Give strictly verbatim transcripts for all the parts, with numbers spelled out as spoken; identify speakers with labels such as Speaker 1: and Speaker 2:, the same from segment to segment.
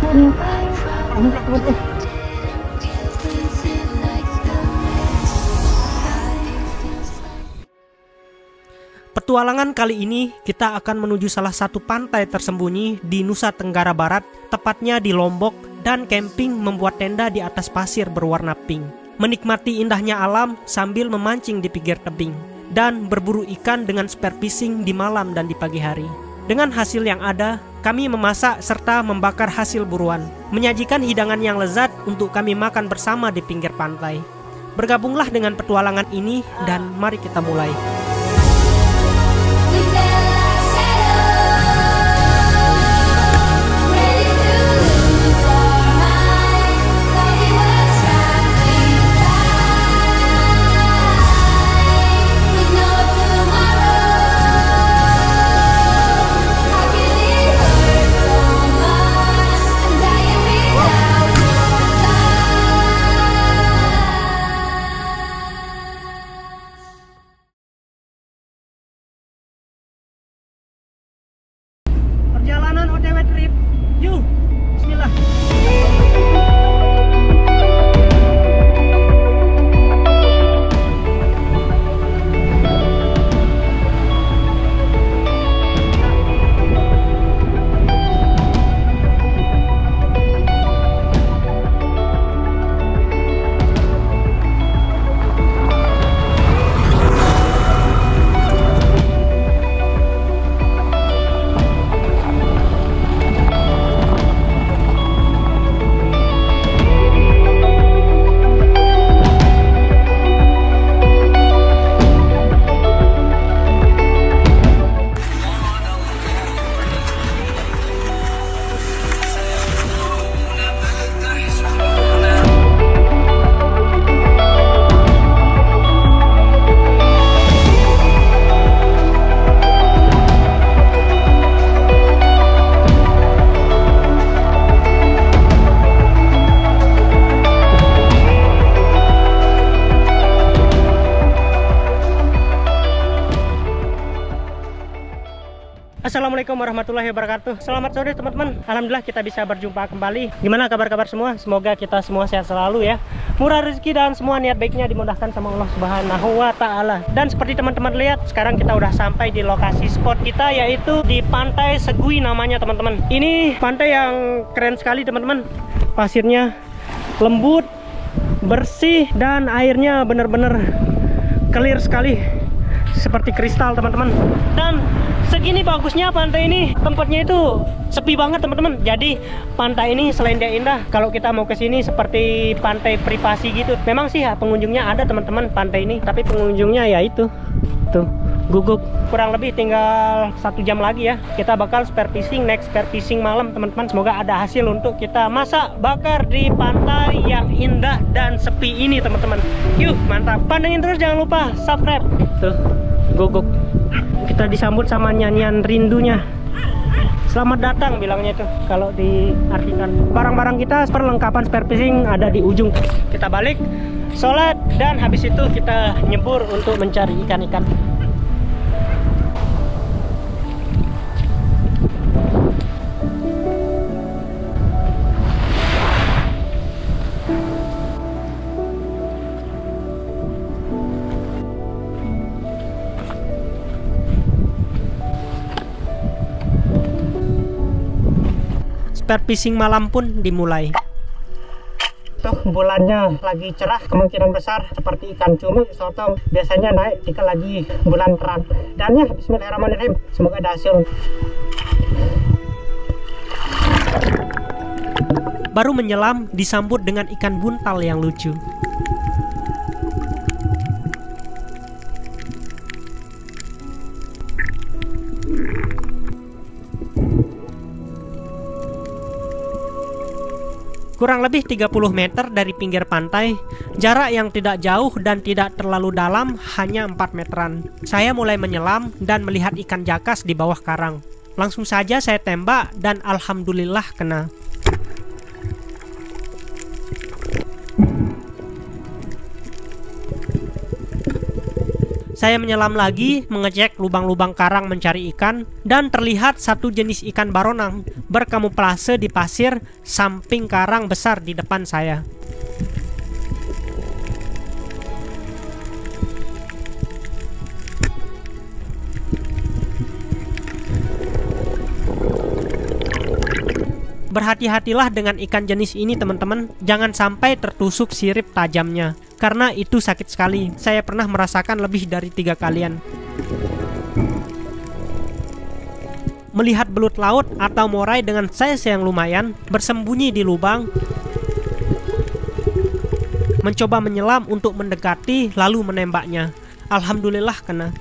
Speaker 1: Petualangan kali ini kita akan menuju salah satu pantai tersembunyi di Nusa Tenggara Barat, tepatnya di Lombok, dan camping membuat tenda di atas pasir berwarna pink. Menikmati indahnya alam sambil memancing di pinggir tebing, dan berburu ikan dengan spear fishing di malam dan di pagi hari. Dengan hasil yang ada, kami memasak serta membakar hasil buruan, menyajikan hidangan yang lezat untuk kami makan bersama di pinggir pantai. Bergabunglah dengan petualangan ini dan mari kita mulai. Perjalanan O T W trip, yuk, bismillah. Assalamualaikum warahmatullahi wabarakatuh. Selamat sore teman-teman. Alhamdulillah kita bisa berjumpa kembali. Gimana kabar-kabar semua? Semoga kita semua sehat selalu ya. Murah rezeki dan semua niat baiknya dimudahkan sama Allah Subhanahu wa taala. Dan seperti teman-teman lihat, sekarang kita udah sampai di lokasi spot kita, yaitu di Pantai Segui namanya teman-teman. Ini pantai yang keren sekali teman-teman. Pasirnya lembut, bersih, dan airnya bener-bener clear sekali, seperti kristal teman-teman. Dan segini bagusnya pantai ini, tempatnya itu sepi banget teman-teman. Jadi pantai ini selain dia indah, kalau kita mau ke sini seperti pantai privasi gitu. Memang sih ya, pengunjungnya ada teman-teman pantai ini, tapi pengunjungnya ya itu tuh guguk. Kurang lebih tinggal satu jam lagi ya, kita bakal spear fishing, next spear fishing malam teman-teman. Semoga ada hasil untuk kita masak bakar di pantai yang indah dan sepi ini teman-teman. Yuk mantap, pantengin terus, jangan lupa subscribe. Tuh guguk, kita disambut sama nyanyian rindunya. Selamat datang bilangnya itu kalau diartikan. Barang-barang kita, perlengkapan spear fishing ada di ujung. Kita balik, sholat, dan habis itu kita nyebur untuk mencari ikan-ikan. Spear fishing malam pun dimulai. Tuh bulannya lagi cerah, kemungkinan besar seperti ikan cumi, sotong biasanya naik jika lagi bulan terang. Dan ya, bismillahirrahmanirrahim, semoga ada hasil. Baru menyelam disambut dengan ikan buntal yang lucu. Kurang lebih tiga puluh meter dari pinggir pantai, jarak yang tidak jauh dan tidak terlalu dalam, hanya empat meteran. Saya mulai menyelam dan melihat ikan jakas di bawah karang. Langsung saja saya tembak dan alhamdulillah kena. Saya menyelam lagi, mengecek lubang-lubang karang mencari ikan, dan terlihat satu jenis ikan baronang berkamuflase di pasir samping karang besar di depan saya. Berhati-hatilah dengan ikan jenis ini teman-teman, jangan sampai tertusuk sirip tajamnya, karena itu sakit sekali. Saya pernah merasakan lebih dari tiga kalian. Melihat belut laut atau morai dengan size yang lumayan bersembunyi di lubang, mencoba menyelam untuk mendekati lalu menembaknya. Alhamdulillah kena.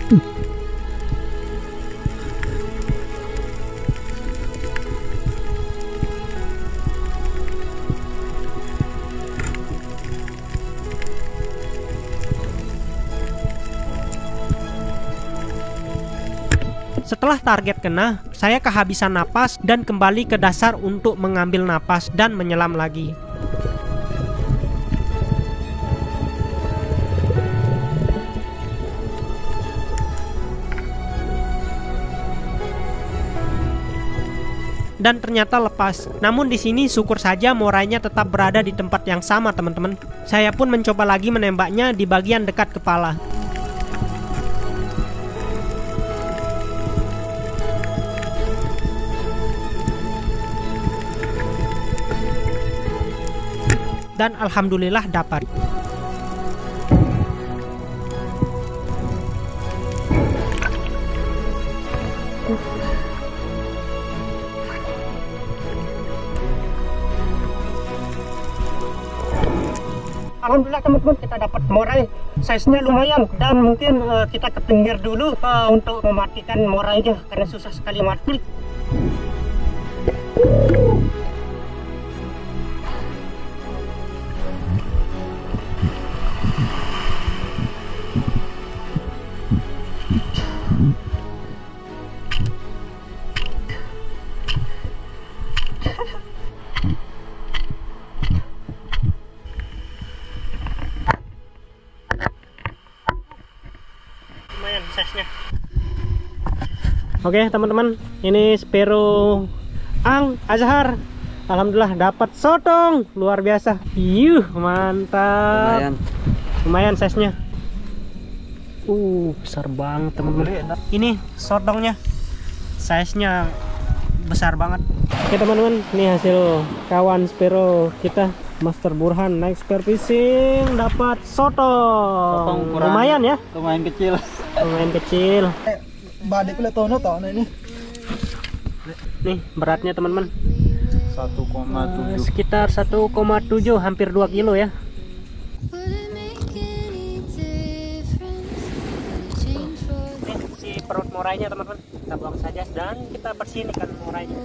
Speaker 1: Setelah target kena, saya kehabisan napas dan kembali ke dasar untuk mengambil napas dan menyelam lagi. Dan ternyata lepas. Namun di sini syukur saja morainya tetap berada di tempat yang sama, teman-teman. Saya pun mencoba lagi menembaknya di bagian dekat kepala. Dan alhamdulillah dapat. Alhamdulillah teman-teman, kita dapat morai, size-nya lumayan, dan mungkin uh, kita ke pinggir dulu uh, untuk mematikan morainya karena susah sekali mati. Lumayan size-nya. Oke teman-teman, ini Spero Ang Azhar. Alhamdulillah dapat sotong luar biasa. Yuh, mantap. Lumayan. Lumayan size-nya. Uh, besar banget teman-teman. Ini sotongnya. Size-nya besar banget. Oke teman-teman, ini hasil kawan Spero kita, Master Burhan naik spear fishing, dapat sotong. Lumayan ya?
Speaker 2: Lumayan kecil.
Speaker 1: Lumayan kecil.
Speaker 2: Balik pula tono toh ini.
Speaker 1: Nih beratnya teman-teman.
Speaker 2: satu koma tujuh.
Speaker 1: Sekitar satu koma tujuh, hampir dua kilo ya. Ini si perut morainya teman-teman. Kita buang saja dan kita bersihin ikan morainya.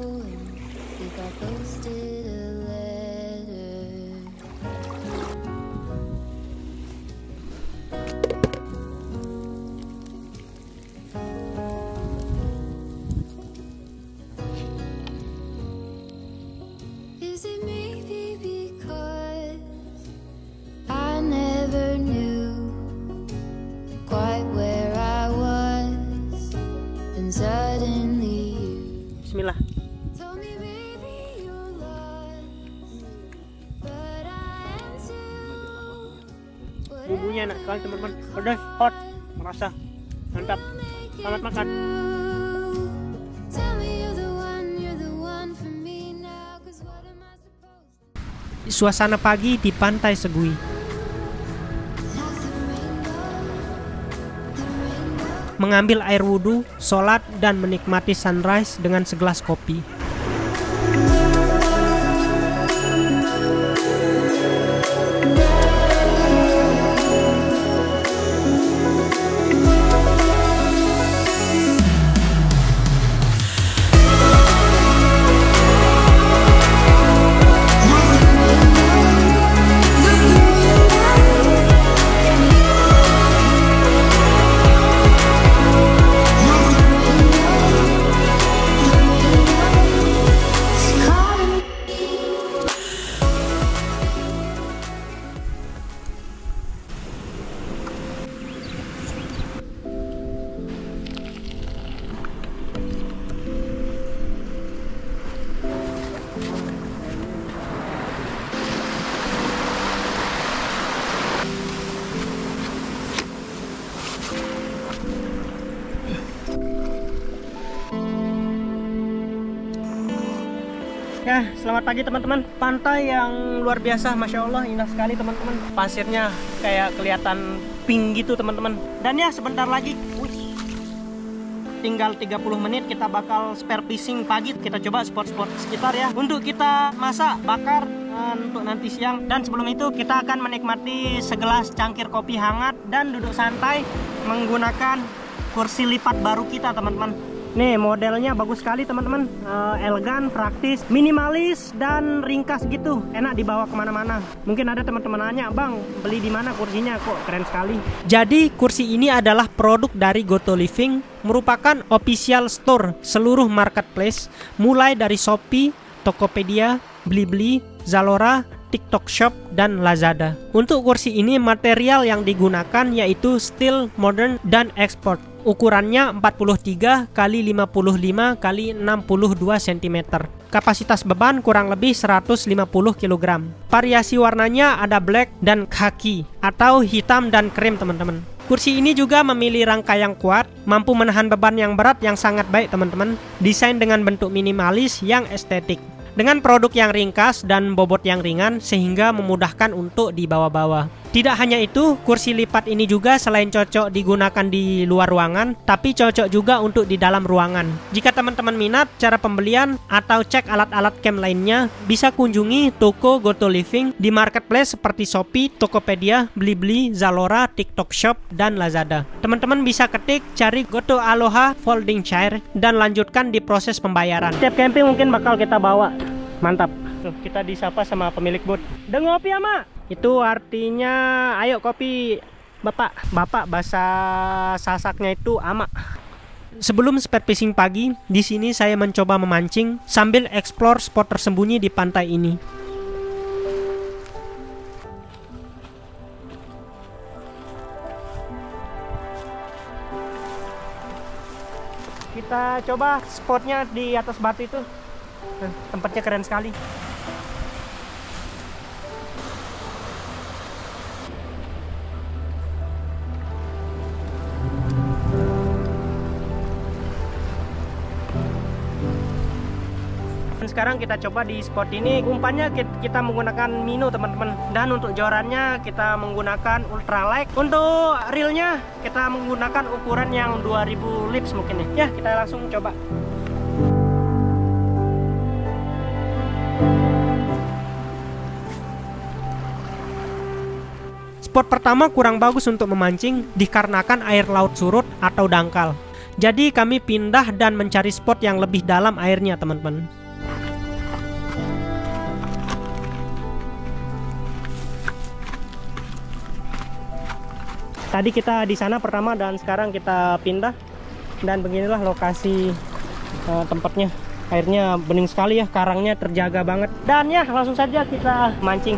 Speaker 1: Bismillah. Bumbunya enak sekali teman-teman, pedas, hot, merasa mantap. Selamat makan. Suasana pagi di Pantai Segui. Mengambil air wudhu, sholat, dan menikmati sunrise dengan segelas kopi. Ya, selamat pagi teman-teman. Pantai yang luar biasa, Masya Allah, indah sekali teman-teman. Pasirnya kayak kelihatan pink gitu teman-teman. Dan ya sebentar lagi, wih, tinggal tiga puluh menit kita bakal spare fishing pagi. Kita coba spot-spot sekitar ya, untuk kita masak, bakar uh, untuk nanti siang. Dan sebelum itu kita akan menikmati segelas cangkir kopi hangat dan duduk santai menggunakan kursi lipat baru kita teman-teman. Nih modelnya bagus sekali teman-teman, uh, elegan, praktis, minimalis dan ringkas gitu, enak dibawa kemana-mana. Mungkin ada teman-teman nanya, bang beli di mana kursinya, kok keren sekali. Jadi kursi ini adalah produk dari Goto Living, merupakan official store seluruh marketplace, mulai dari Shopee, Tokopedia, Blibli, Zalora, TikTok Shop, dan Lazada. Untuk kursi ini material yang digunakan yaitu steel modern dan export. Ukurannya empat puluh tiga kali lima puluh lima kali enam puluh dua sentimeter. Kapasitas beban kurang lebih seratus lima puluh kilogram. Variasi warnanya ada black dan khaki atau hitam dan krem teman-teman. Kursi ini juga memiliki rangka yang kuat, mampu menahan beban yang berat yang sangat baik teman-teman. Desain dengan bentuk minimalis yang estetik. Dengan produk yang ringkas dan bobot yang ringan sehingga memudahkan untuk dibawa-bawa. Tidak hanya itu, kursi lipat ini juga selain cocok digunakan di luar ruangan, tapi cocok juga untuk di dalam ruangan. Jika teman-teman minat cara pembelian atau cek alat-alat camp lainnya, bisa kunjungi toko Goto Living di marketplace seperti Shopee, Tokopedia, Blibli, Zalora, TikTok Shop, dan Lazada. Teman-teman bisa ketik cari Goto Aloha Folding Chair dan lanjutkan di proses pembayaran. Setiap camping mungkin bakal kita bawa. Mantap. Tuh, kita disapa sama pemilik booth. "Udah ngopi ya, Mak?" Itu artinya ayo kopi, Bapak. Bapak bahasa Sasaknya itu ama. Sebelum spare fishing pagi, di sini saya mencoba memancing sambil explore spot tersembunyi di pantai ini. Kita coba spotnya di atas batu itu. Tempatnya keren sekali. Sekarang kita coba di spot ini. Umpannya kita menggunakan Mino teman-teman, dan untuk jorannya kita menggunakan ultralight. Untuk reelnya kita menggunakan ukuran yang dua ribu lips mungkin ya. Ya, kita langsung coba. Spot pertama kurang bagus untuk memancing dikarenakan air laut surut atau dangkal. Jadi kami pindah dan mencari spot yang lebih dalam airnya teman-teman. Tadi kita di sana pertama dan sekarang kita pindah, dan beginilah lokasi uh, tempatnya. Airnya bening sekali ya, karangnya terjaga banget. Dan ya langsung saja kita mancing.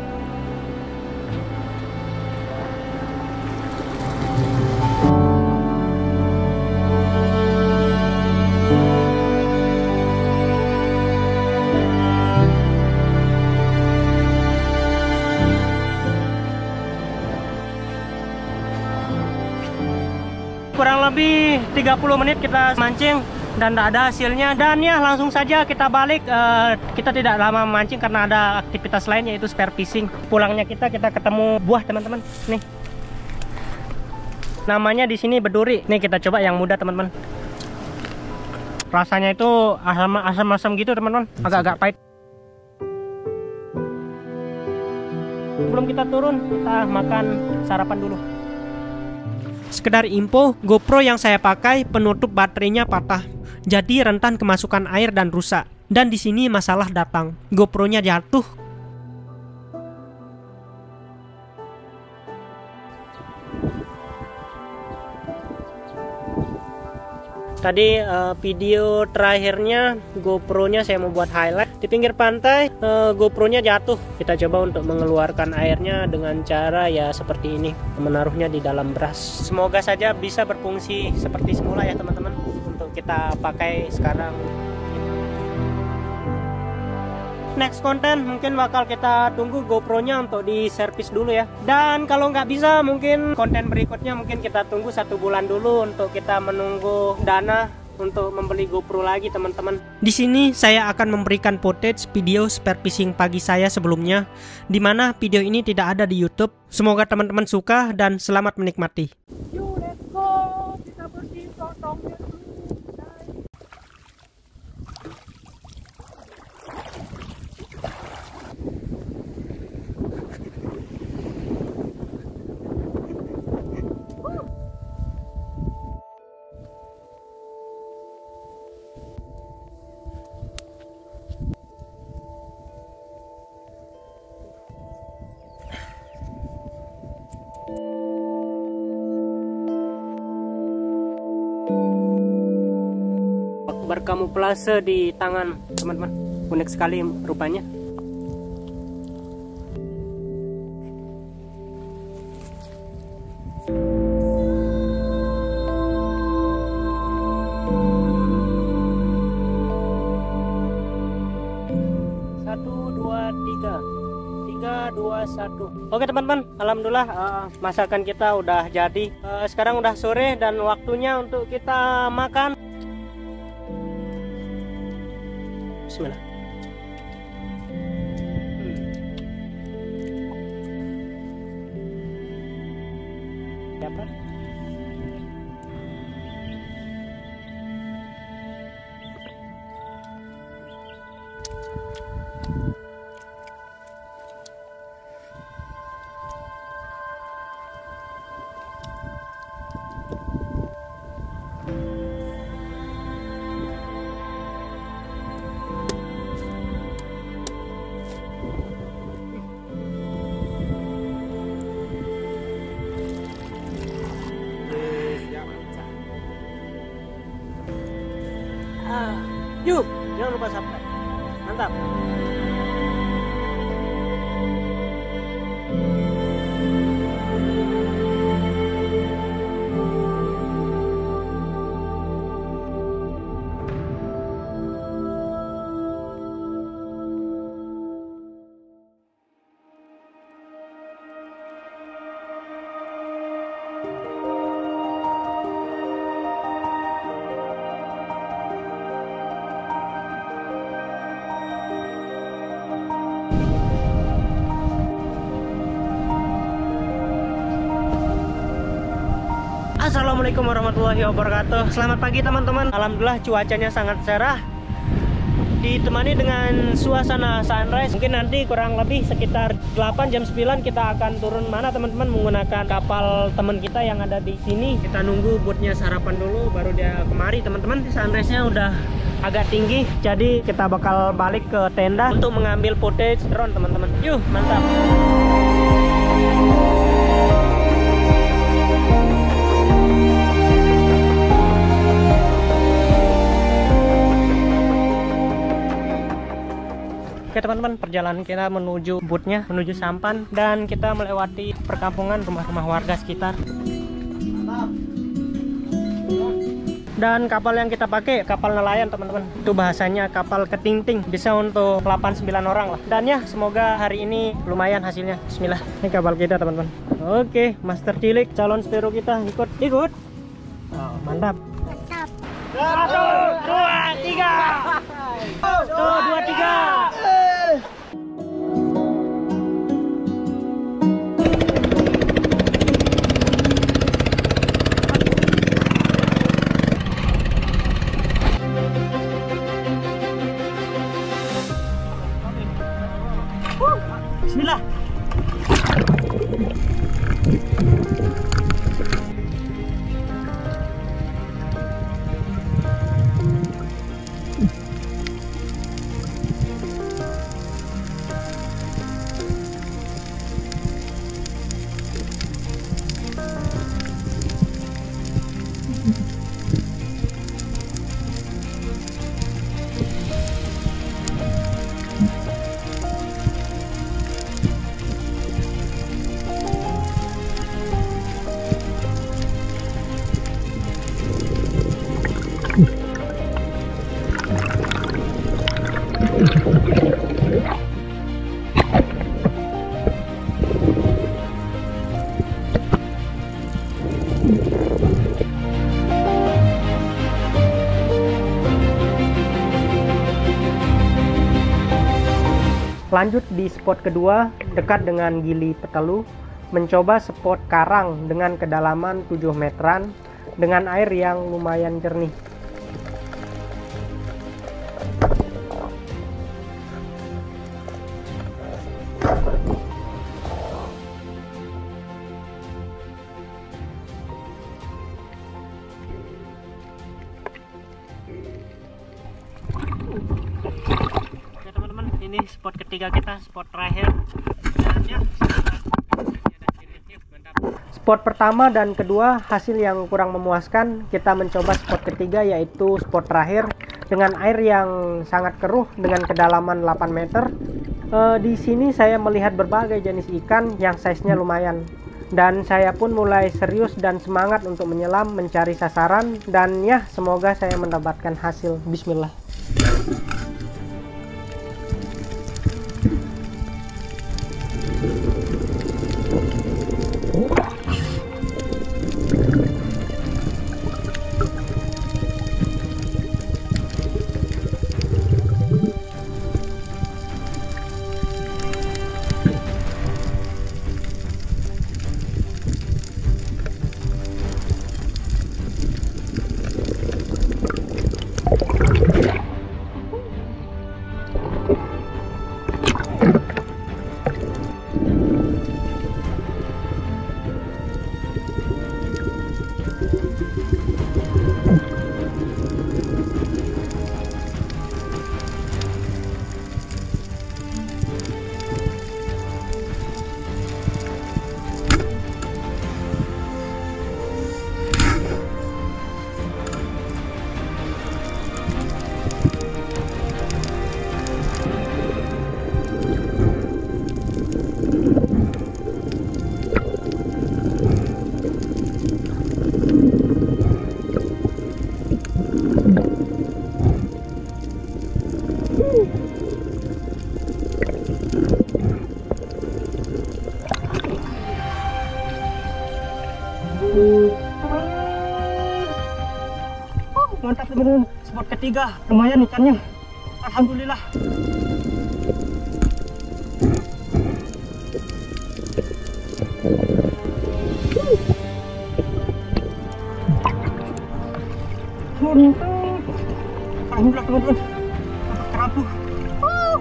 Speaker 1: Kurang lebih tiga puluh menit kita mancing dan tidak ada hasilnya. Dan ya langsung saja kita balik. uh, Kita tidak lama mancing karena ada aktivitas lain, yaitu spare fishing. Pulangnya kita kita ketemu buah teman-teman. Nih, namanya di sini beduri. Nih kita coba yang muda teman-teman. Rasanya itu asam-asam gitu teman-teman, agak-agak pahit. Sebelum kita turun, kita makan sarapan dulu. Sekedar info, GoPro yang saya pakai penutup baterainya patah, jadi rentan kemasukan air dan rusak. Dan di sini masalah datang, GoPro-nya jatuh. Tadi uh, video terakhirnya GoPro-nya saya mau buat highlight di pinggir pantai. uh, GoPro-nya jatuh. Kita coba untuk mengeluarkan airnya dengan cara ya seperti ini, menaruhnya di dalam beras. Semoga saja bisa berfungsi seperti semula ya teman-teman, untuk kita pakai sekarang. Next konten mungkin bakal kita tunggu GoPro-nya untuk di servis dulu ya. Dan kalau nggak bisa, mungkin konten berikutnya mungkin kita tunggu satu bulan dulu untuk kita menunggu dana untuk membeli GoPro lagi teman-teman. Di sini saya akan memberikan footage video spear fishing pagi saya sebelumnya, di mana video ini tidak ada di YouTube. Semoga teman-teman suka dan selamat menikmati. Yuk, let's go. Kita bersih tongtongnya dulu. Berkamuflase di tangan teman-teman, unik sekali rupanya. Satu dua tiga tiga dua satu. Oke teman-teman, alhamdulillah uh, masakan kita udah jadi. Uh, sekarang udah sore dan waktunya untuk kita makan. Bismillah. Hmm. Siapa? Yuk, jangan lupa subscribe. Mantap. Assalamualaikum warahmatullahi wabarakatuh. Selamat pagi teman-teman. Alhamdulillah cuacanya sangat cerah, ditemani dengan suasana sunrise. Mungkin nanti kurang lebih sekitar delapan jam sembilan kita akan turun mana teman-teman, menggunakan kapal teman kita yang ada di sini. Kita nunggu bootnya sarapan dulu baru dia kemari teman-teman. Sunrise-nya udah agak tinggi, jadi kita bakal balik ke tenda untuk mengambil footage drone teman-teman. Yuk, mantap. Oke teman-teman, perjalanan kita menuju bootnya, menuju sampan, dan kita melewati perkampungan, rumah-rumah warga sekitar. Dan kapal yang kita pakai kapal nelayan teman-teman, itu bahasanya kapal ketingting, bisa untuk delapan sembilan orang lah. Dan ya semoga hari ini lumayan hasilnya. Bismillah. Ini kapal kita teman-teman. Oke, Master Cilik calon spiro kita ikut ikut. Oh, mantap. Mantap. Satu, dua, tiga. Satu, dua, tiga. Bismillah. Lanjut di spot kedua, dekat dengan Gili Petelu, mencoba spot karang dengan kedalaman tujuh meteran dengan air yang lumayan jernih.
Speaker 3: Oke teman-teman, ini spot ketiga kita, spot terakhir. Dan ya,
Speaker 1: Spot pertama dan kedua hasil yang kurang memuaskan. Kita mencoba spot ketiga, yaitu spot terakhir dengan air yang sangat keruh dengan kedalaman delapan meter. E, di sini saya melihat berbagai jenis ikan yang size-nya lumayan, dan saya pun mulai serius dan semangat untuk menyelam mencari sasaran, dan ya semoga saya mendapatkan hasil. Bismillah. Oh, mantap teman-teman, spot ketiga lumayan ikannya, alhamdulillah. Mantap, alhamdulillah teman-teman, dapat kerapu. Oh.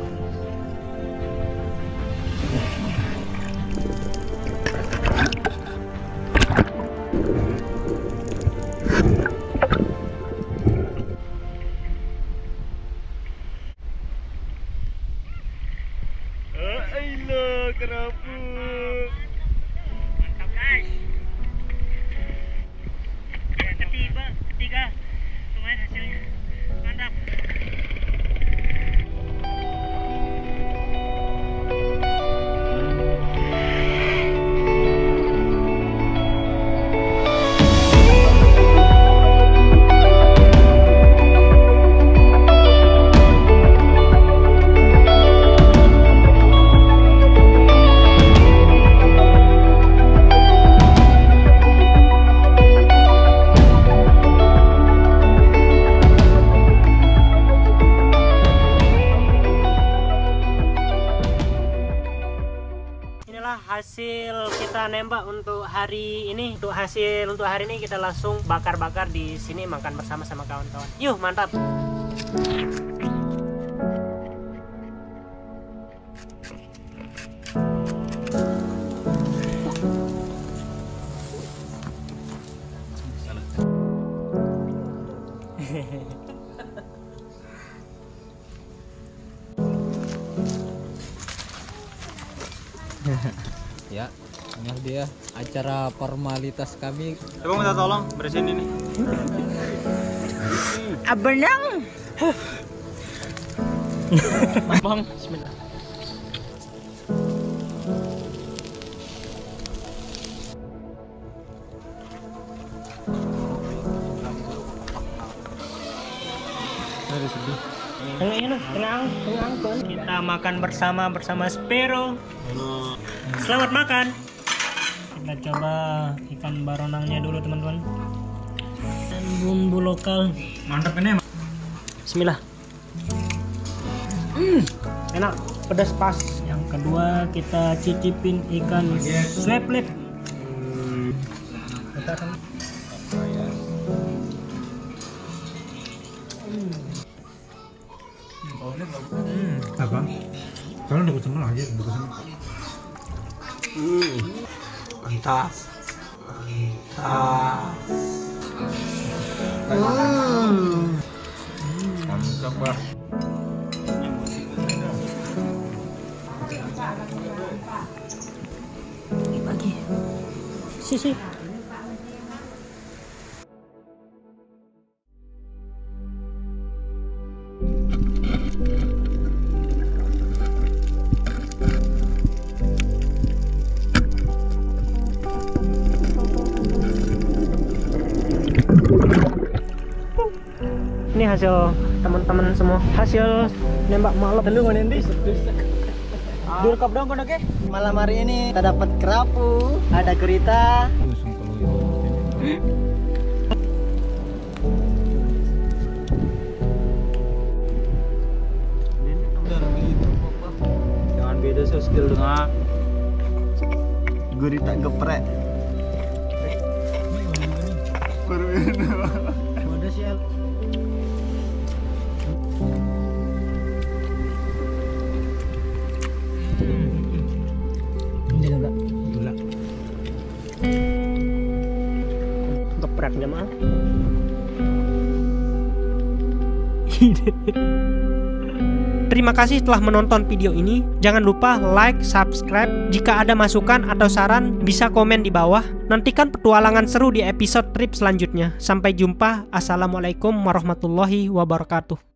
Speaker 3: Ailo, kerapu. Mantap guys. Ya, ketiga, ketiga. Lumayan hasilnya. Mantap. Hasil kita nembak untuk hari ini. Untuk hasil untuk hari ini kita langsung bakar-bakar di sini, makan bersama sama kawan-kawan. Yuk, mantap.
Speaker 4: Ya, ini dia acara formalitas kami.
Speaker 2: Coba minta tolong bersihin ini.
Speaker 3: Abenang. Bang, bismillah. Tenang, tenang, tenang, tenang. Kita makan bersama bersama Spero. Selamat makan. Kita coba ikan baronangnya dulu teman-teman. Dan bumbu lokal.
Speaker 2: Mantap ini.
Speaker 3: Bismillah. Hmm, enak.
Speaker 1: pedas pas.
Speaker 3: Yang kedua kita cicipin ikan sweplet.
Speaker 2: Apa? Kalau udah kucing aja, udah kucing.
Speaker 1: Hmm. Mantap. Mantap. Hmm.
Speaker 2: Mantap, Pak.
Speaker 1: Lagi. Sisi. Ini hasil teman-teman semua, hasil nembak malam.
Speaker 3: Telu nanti.
Speaker 1: Durkap dong kono ke. Malam hari ini kita dapat kerapu, ada gurita.
Speaker 2: Jangan beda so skill dengan
Speaker 5: gurita geprek.
Speaker 1: Waduh sih. Ini enggak
Speaker 2: gula.
Speaker 1: geprek jemaah. Terima kasih telah menonton video ini. Jangan lupa like, subscribe. Jika ada masukan atau saran, bisa komen di bawah. Nantikan petualangan seru di episode trip selanjutnya. Sampai jumpa. Assalamualaikum warahmatullahi wabarakatuh.